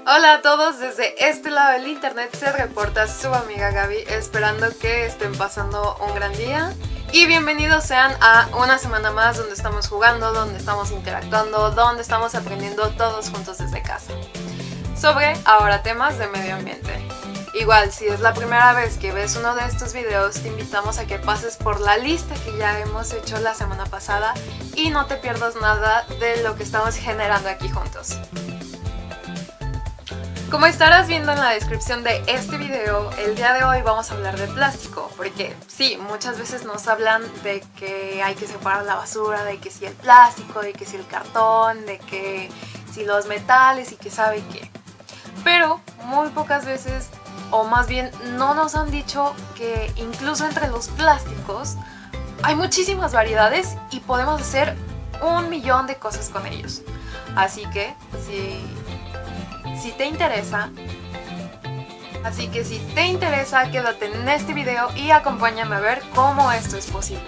Hola a todos, desde este lado del internet se reporta su amiga Gaby, esperando que estén pasando un gran día y bienvenidos sean a una semana más donde estamos jugando, donde estamos interactuando, donde estamos aprendiendo todos juntos desde casa sobre ahora temas de medio ambiente. Igual, si es la primera vez que ves uno de estos videos, te invitamos a que pases por la lista que ya hemos hecho la semana pasada y no te pierdas nada de lo que estamos generando aquí juntos. Como estarás viendo en la descripción de este video, el día de hoy vamos a hablar de plástico, porque sí, muchas veces nos hablan de que hay que separar la basura, de que si el plástico, de que si el cartón, de que si los metales y que sabe qué. Pero muy pocas veces, o más bien no nos han dicho que incluso entre los plásticos hay muchísimas variedades y podemos hacer un millón de cosas con ellos. Así que si te interesa, quédate en este video y acompáñame a ver cómo esto es posible.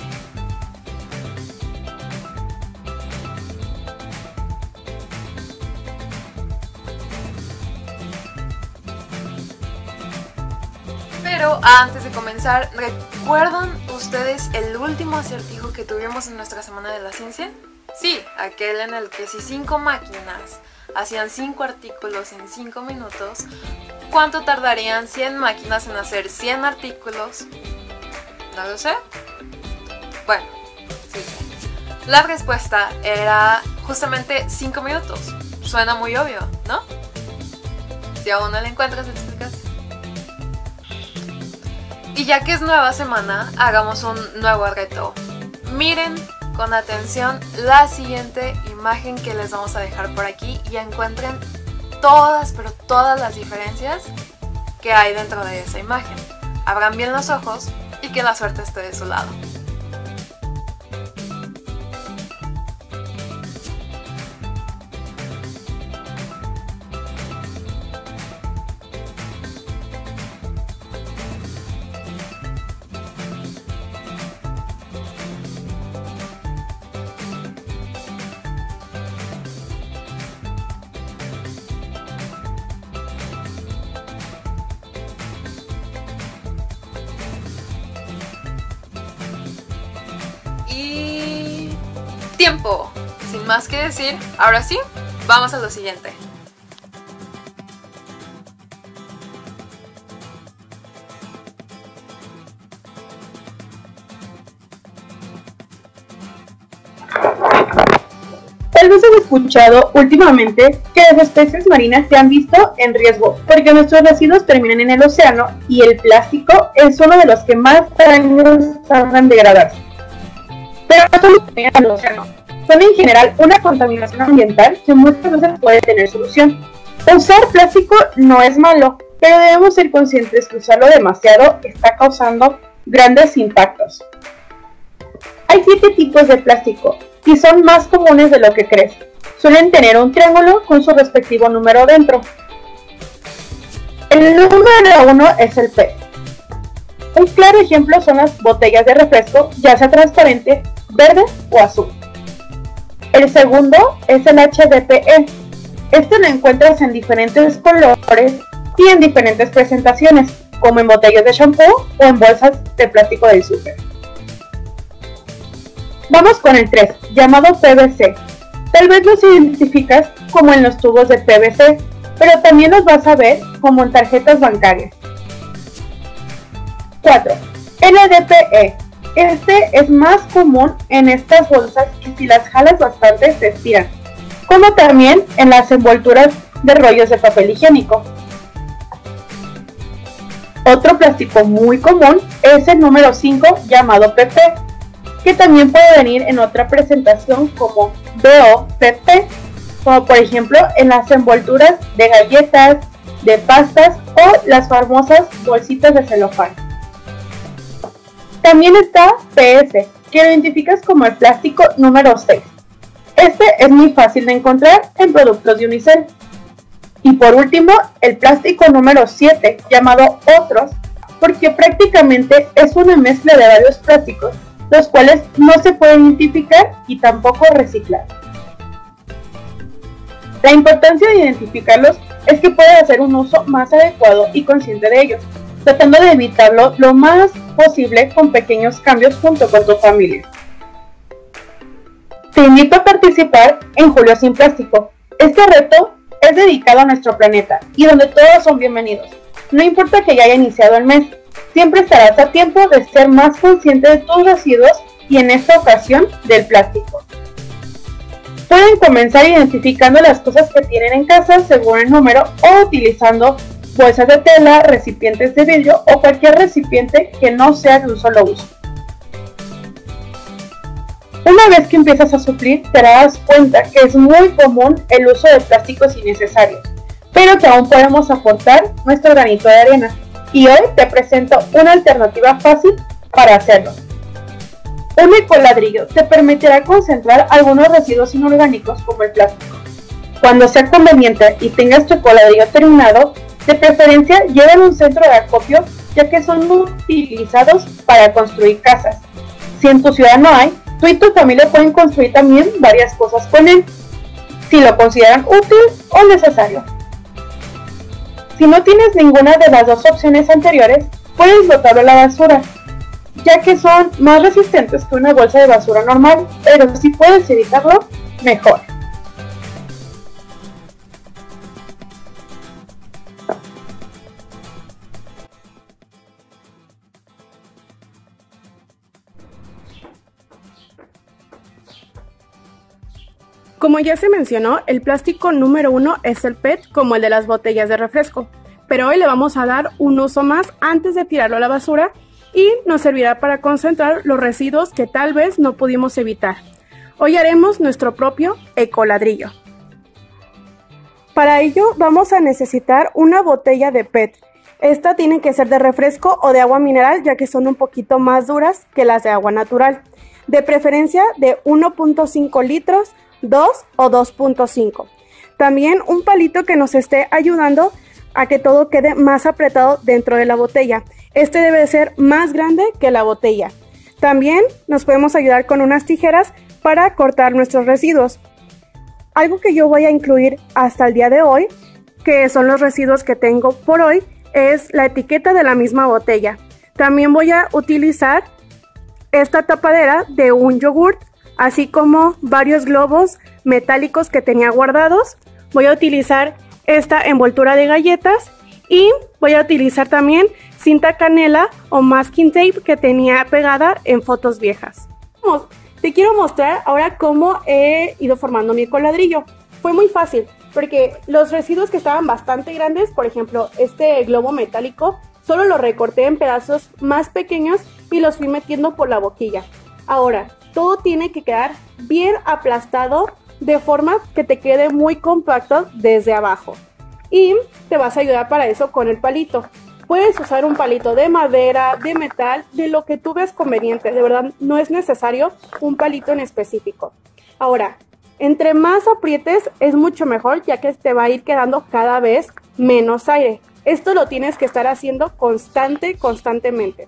Pero antes de comenzar, ¿recuerdan ustedes el último acertijo que tuvimos en nuestra Semana de la Ciencia? Sí, aquel en el que si 5 máquinas hacían 5 artículos en 5 minutos, ¿cuánto tardarían 100 máquinas en hacer 100 artículos? ¿No lo sé? Bueno, sí. La respuesta era justamente 5 minutos. Suena muy obvio, ¿no? Si aún no la encuentras, explicas. Y ya que es nueva semana, hagamos un nuevo reto. Miren con atención la siguiente imagen que les vamos a dejar por aquí y encuentren todas, pero todas las diferencias que hay dentro de esa imagen. Abran bien los ojos y que la suerte esté de su lado. Y tiempo. Sin más que decir, ahora sí, vamos a lo siguiente. Tal vez han escuchado últimamente que las especies marinas se han visto en riesgo porque nuestros residuos terminan en el océano y el plástico es uno de los que más años tardan en degradarse. Pero no solo terminan en el océano, son en general una contaminación ambiental que muchas veces puede tener solución. Usar plástico no es malo, pero debemos ser conscientes que usarlo demasiado está causando grandes impactos. Hay 7 tipos de plástico y son más comunes de lo que crees. Suelen tener un triángulo con su respectivo número dentro. El número 1 es el PET. Un claro ejemplo son las botellas de refresco, ya sea transparente, verde o azul. El segundo es el HDPE. Este lo encuentras en diferentes colores y en diferentes presentaciones, como en botellas de shampoo o en bolsas de plástico del súper. Vamos con el 3, llamado PVC. Tal vez los identificas como en los tubos de PVC, pero también los vas a ver como en tarjetas bancarias. 4. LDPE. Este es más común en estas bolsas que si las jalas bastante se estiran, como también en las envolturas de rollos de papel higiénico. Otro plástico muy común es el número 5 llamado PP, que también puede venir en otra presentación como BOPP, como por ejemplo en las envolturas de galletas, de pastas o las famosas bolsitas de celofán. También está PS, que lo identificas como el plástico número 6. Este es muy fácil de encontrar en productos de unicel. Y por último, el plástico número 7, llamado otros, porque prácticamente es una mezcla de varios plásticos, los cuales no se pueden identificar y tampoco reciclar. La importancia de identificarlos es que puedes hacer un uso más adecuado y consciente de ellos, tratando de evitarlo lo más posible con pequeños cambios junto con tu familia. Te invito a participar en Julio Sin Plástico. Este reto es dedicado a nuestro planeta y donde todos son bienvenidos. No importa que ya haya iniciado el mes, siempre estarás a tiempo de ser más consciente de tus residuos y en esta ocasión del plástico. Pueden comenzar identificando las cosas que tienen en casa según el número o utilizando bolsas de tela, recipientes de vidrio o cualquier recipiente que no sea de un solo uso. Una vez que empiezas a suplir, te darás cuenta que es muy común el uso de plásticos innecesarios, pero que aún podemos aportar nuestro granito de arena. Y hoy te presento una alternativa fácil para hacerlo. Un ecoladrillo te permitirá concentrar algunos residuos inorgánicos como el plástico. Cuando sea conveniente y tengas tu ecoladrillo terminado, de preferencia lleva un centro de acopio, ya que son utilizados para construir casas. Si en tu ciudad no hay, tú y tu familia pueden construir también varias cosas con él, si lo consideran útil o necesario. Si no tienes ninguna de las dos opciones anteriores, puedes botarlo a la basura, ya que son más resistentes que una bolsa de basura normal, pero si puedes evitarlo, mejor. Como ya se mencionó, el plástico número 1 es el PET, como el de las botellas de refresco, pero hoy le vamos a dar un uso más antes de tirarlo a la basura y nos servirá para concentrar los residuos que tal vez no pudimos evitar. Hoy haremos nuestro propio ecoladrillo. Para ello vamos a necesitar una botella de PET. Esta tiene que ser de refresco o de agua mineral, ya que son un poquito más duras que las de agua natural. De preferencia de 1.5 litros, 2 o 2.5. También un palito que nos esté ayudando a que todo quede más apretado dentro de la botella. Este debe ser más grande que la botella. También nos podemos ayudar con unas tijeras para cortar nuestros residuos. Algo que yo voy a incluir hasta el día de hoy, que son los residuos que tengo por hoy, es la etiqueta de la misma botella. También voy a utilizar esta tapadera de un yogurt, así como varios globos metálicos que tenía guardados. Voy a utilizar esta envoltura de galletas y voy a utilizar también cinta canela o masking tape que tenía pegada en fotos viejas. Te quiero mostrar ahora cómo he ido formando mi ecoladrillo. Fue muy fácil porque los residuos que estaban bastante grandes, por ejemplo este globo metálico, solo lo recorté en pedazos más pequeños y los fui metiendo por la boquilla. Ahora, todo tiene que quedar bien aplastado de forma que te quede muy compacto desde abajo. Y te vas a ayudar para eso con el palito. Puedes usar un palito de madera, de metal, de lo que tú veas conveniente. De verdad, no es necesario un palito en específico. Ahora, entre más aprietes es mucho mejor, ya que te va a ir quedando cada vez menos aire. Esto lo tienes que estar haciendo constantemente.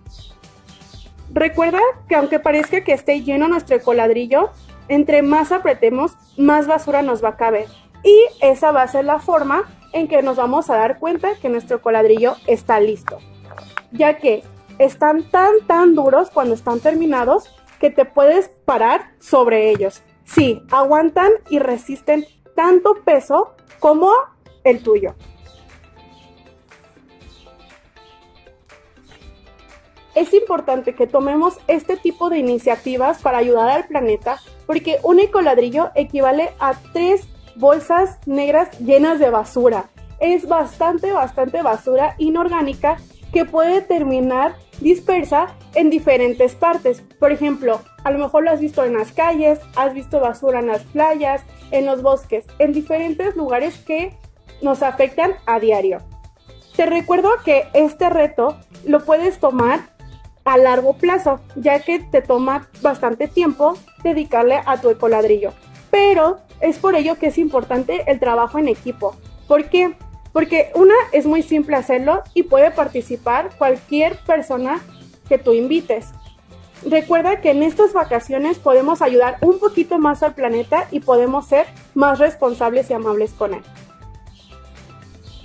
Recuerda que aunque parezca que esté lleno nuestro ecoladrillo, entre más apretemos, más basura nos va a caber. Y esa va a ser la forma en que nos vamos a dar cuenta que nuestro ecoladrillo está listo. Ya que están tan duros cuando están terminados que te puedes parar sobre ellos. Sí, aguantan y resisten tanto peso como el tuyo. Es importante que tomemos este tipo de iniciativas para ayudar al planeta, porque un ecoladrillo equivale a 3 bolsas negras llenas de basura. Es bastante basura inorgánica que puede terminar dispersa en diferentes partes. Por ejemplo, a lo mejor lo has visto en las calles, has visto basura en las playas, en los bosques, en diferentes lugares que nos afectan a diario. Te recuerdo que este reto lo puedes tomar a largo plazo, ya que te toma bastante tiempo dedicarle a tu ecoladrillo. Pero es por ello que es importante el trabajo en equipo. ¿Por qué? Porque es muy simple hacerlo y puede participar cualquier persona que tú invites. Recuerda que en estas vacaciones podemos ayudar un poquito más al planeta y podemos ser más responsables y amables con él.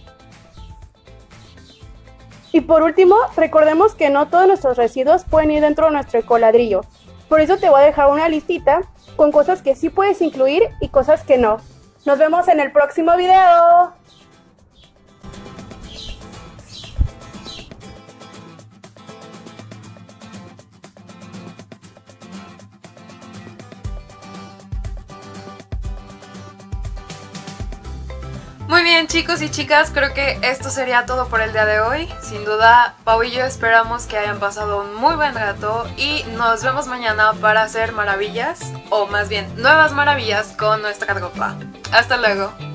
Y por último, recordemos que no todos nuestros residuos pueden ir dentro de nuestro ecoladrillo. Por eso te voy a dejar una listita con cosas que sí puedes incluir y cosas que no. Nos vemos en el próximo video. Muy bien, chicos y chicas, creo que esto sería todo por el día de hoy. Sin duda, Pau y yo esperamos que hayan pasado un muy buen rato y nos vemos mañana para hacer maravillas, o más bien nuevas maravillas con nuestra ropa. Hasta luego.